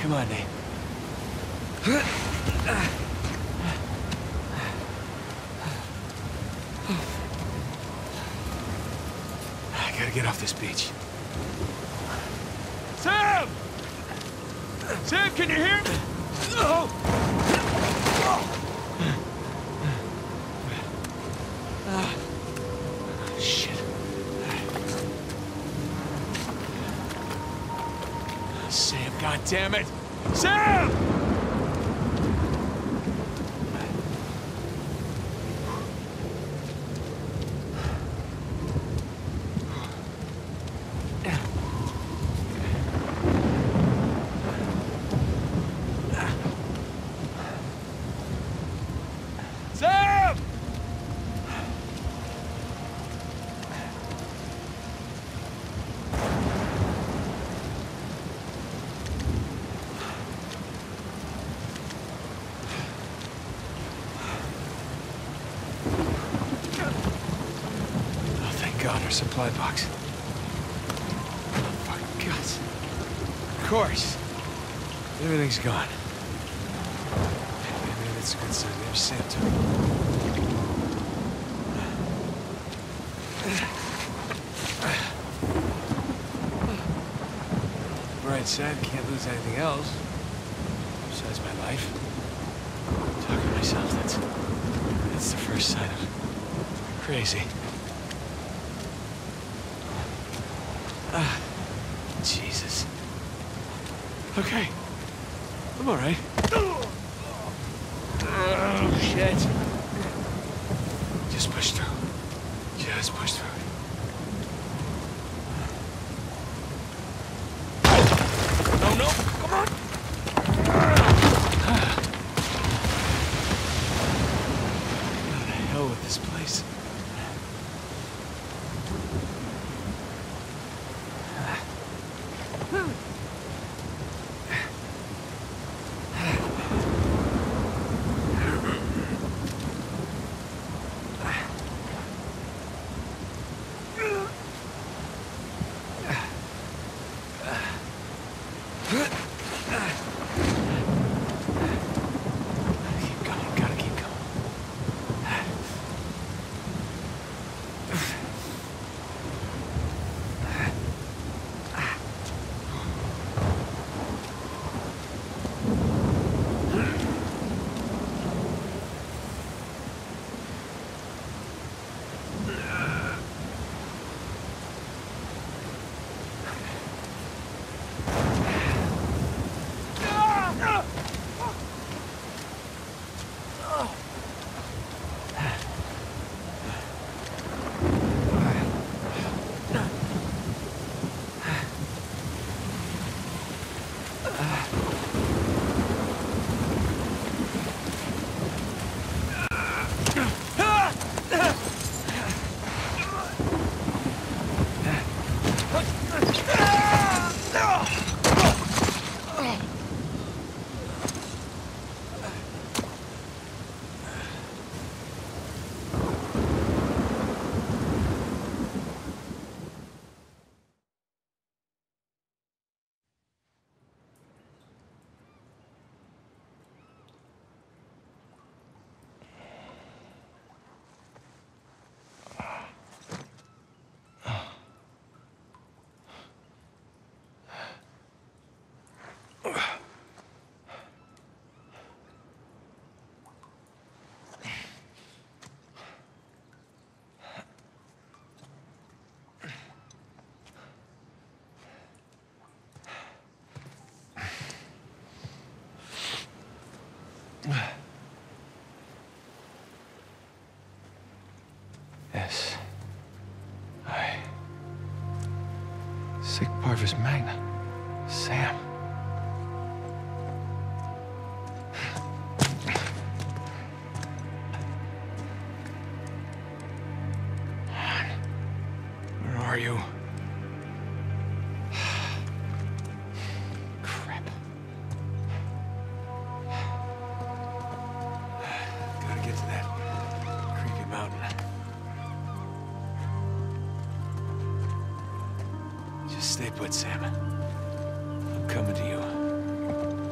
Come on, Nate. I gotta get off this beach. Sam! Sam, can you hear me? Oh! Shit. Sam, goddammit! Sam! Sam! Oh, thank God, our supply box. Oh, fucking guts. Of course. Everything's gone. Maybe that's a good sign. There's Sam, too. Bright side, can't lose anything else. Besides my life. Talking to myself, that's the first sign of crazy. Jesus. Okay. I'm all right. Oh, shit. Just push through. Just push through. No, no, come on! What the hell with this place? Keep going, gotta keep going. Yes. Sic parvis magna. Sam. Where are you? Crap. Gotta get to that creepy mountain. Just stay put, Sam. I'm coming to you.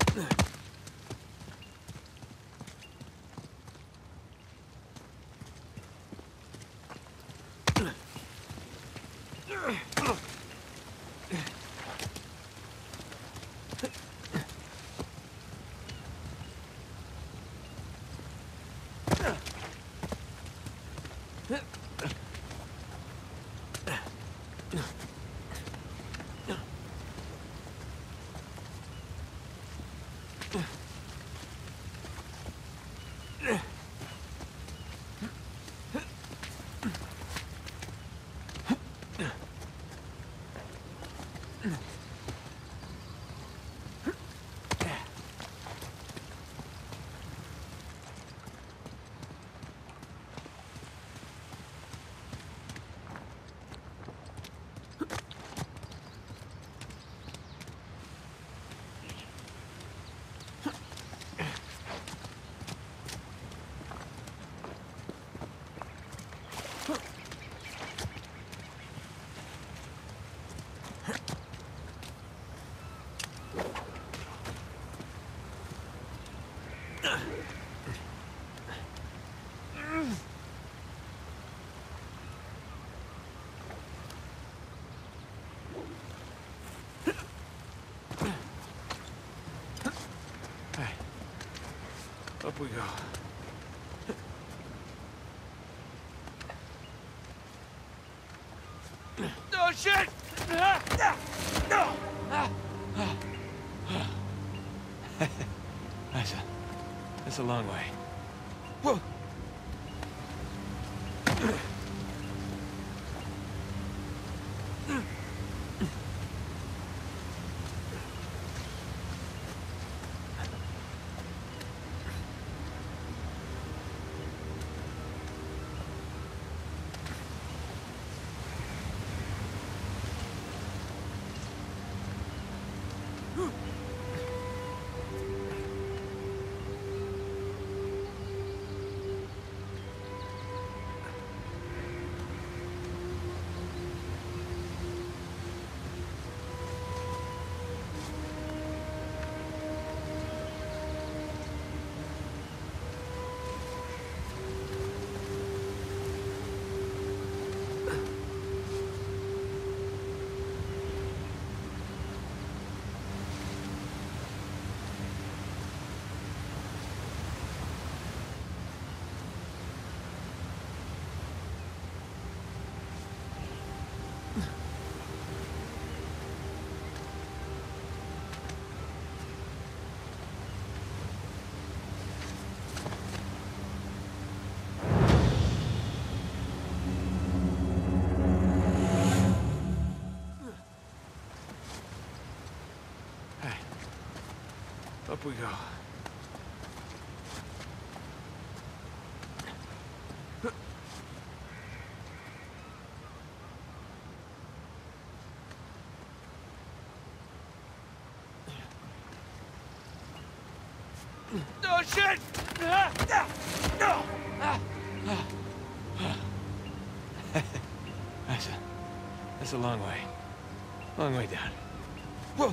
Up we go. Oh, shit! That's a long way. Whoa. Up we go. Oh, shit! That's a long way. Long way down. Whoa!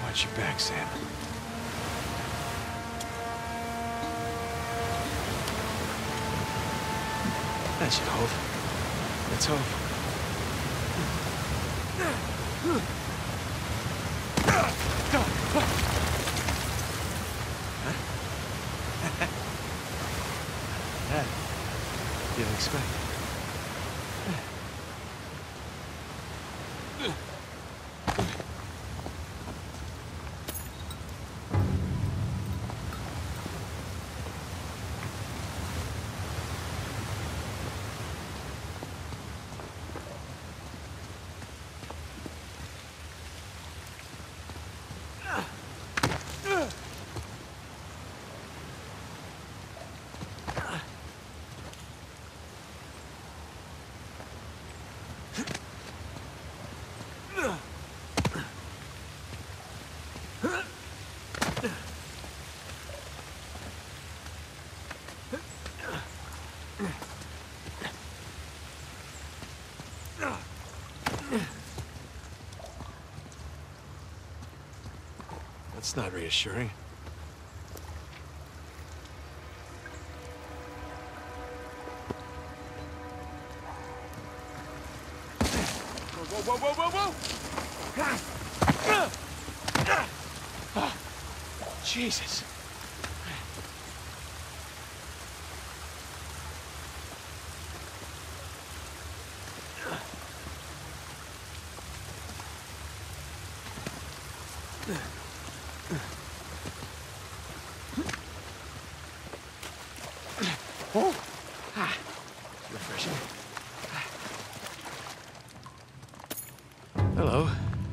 Watch your back, Sam. That should hold. Let's hope. That didn't expect. That's not reassuring. Whoa, whoa, whoa, whoa, whoa! Oh, Jesus. Oh, refreshing. Hello.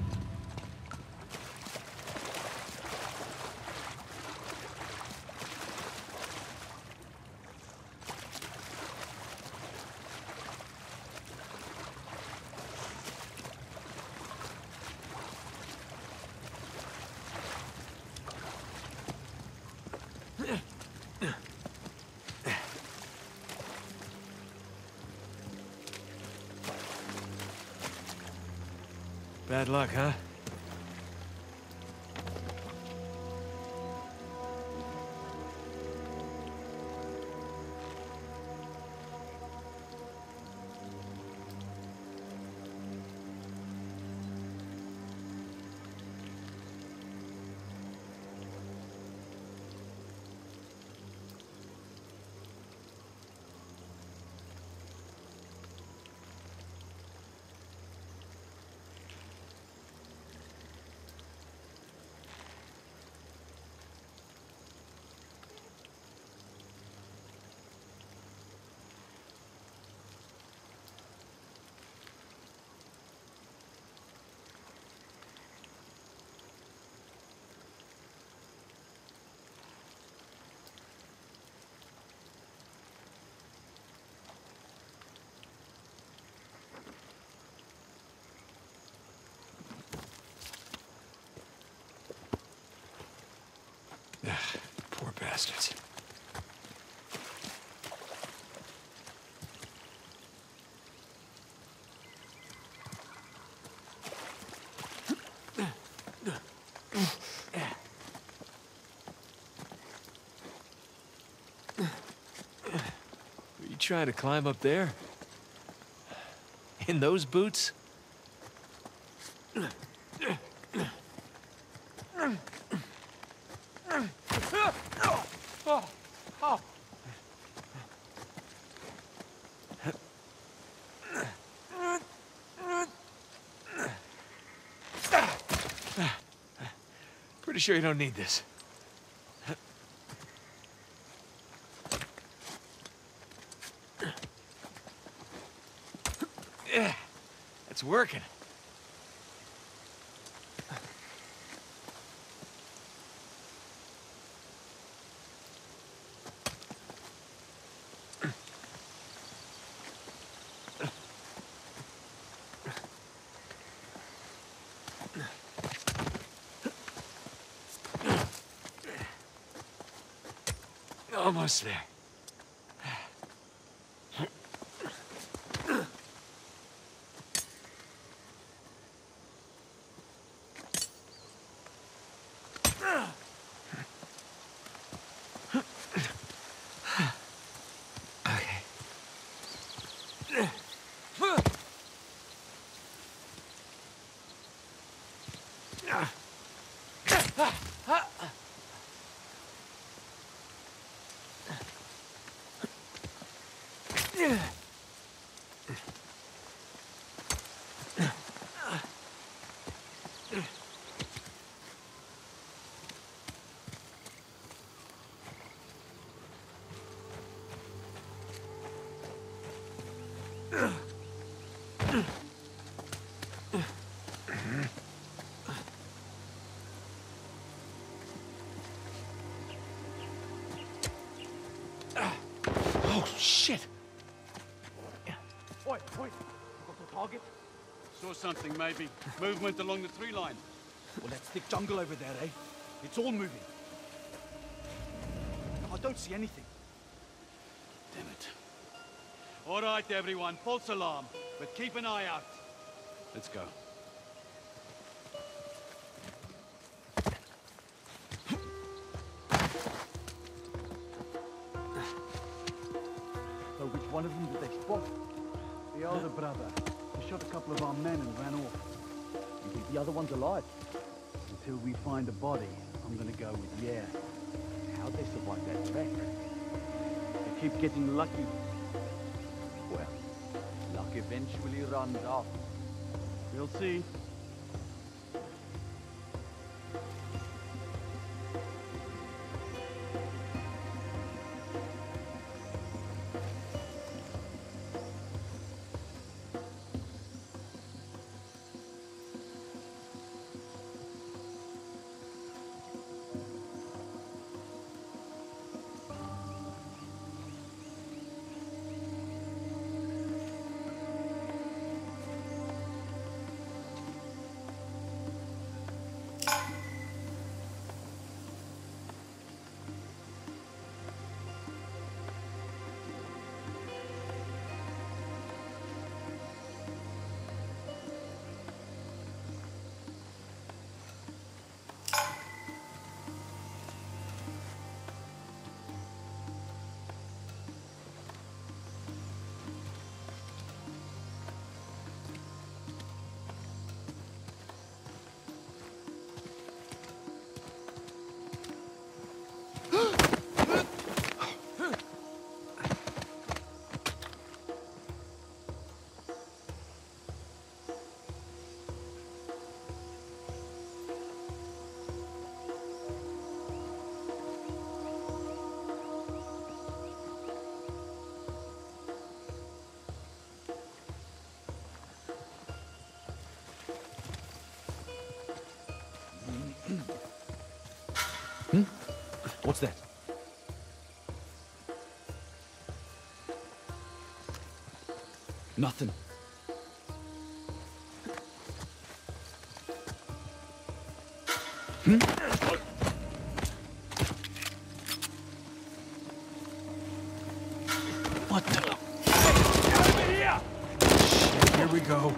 Bad luck, huh? Poor bastards. Were you trying to climb up there? In those boots? Pretty sure you don't need this. Yeah, it's working. Almost there. Oh, shit! Oi, oi! Got the target? Saw something, maybe. Movement along the tree line. Well, that's thick jungle over there, eh? It's all moving. I don't see anything. Damn it. All right, everyone. False alarm. But keep an eye out. Let's go. So which one of them did they spot? The older brother. He shot a couple of our men and ran off. You think the other one's alive? Until we find a body, I'm gonna go with yeah. How'd they survive that wreck? They keep getting lucky. Well, luck eventually runs out. We'll see. What's that? Nothing. What the? Get over here! Shit, here we go.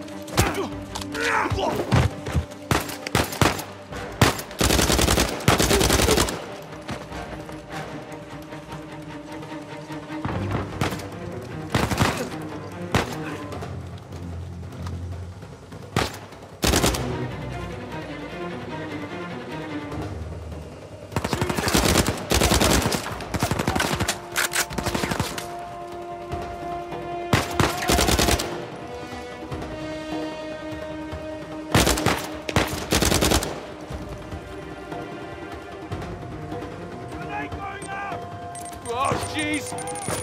Oh, jeez!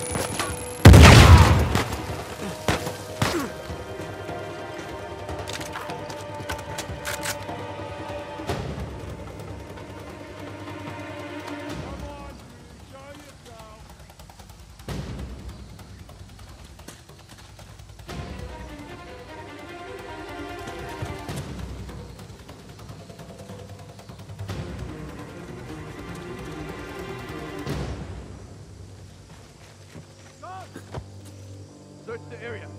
Search the area.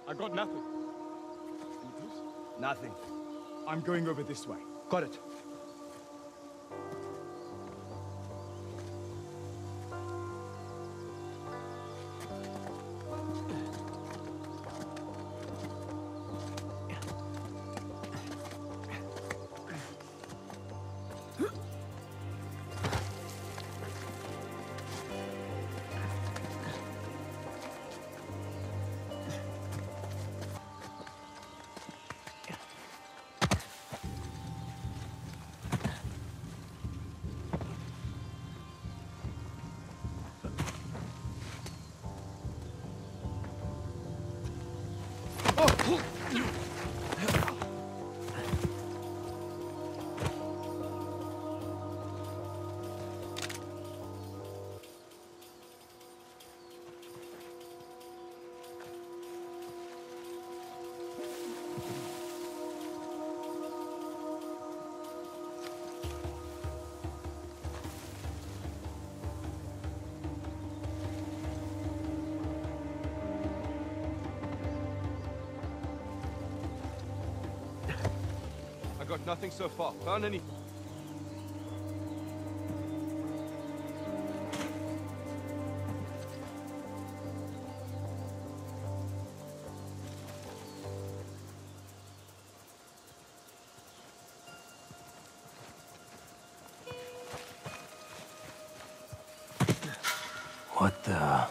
I got nothing. Nothing. I'm going over this way. Got it. I got nothing so far. Found anything? What the...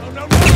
no, no, no!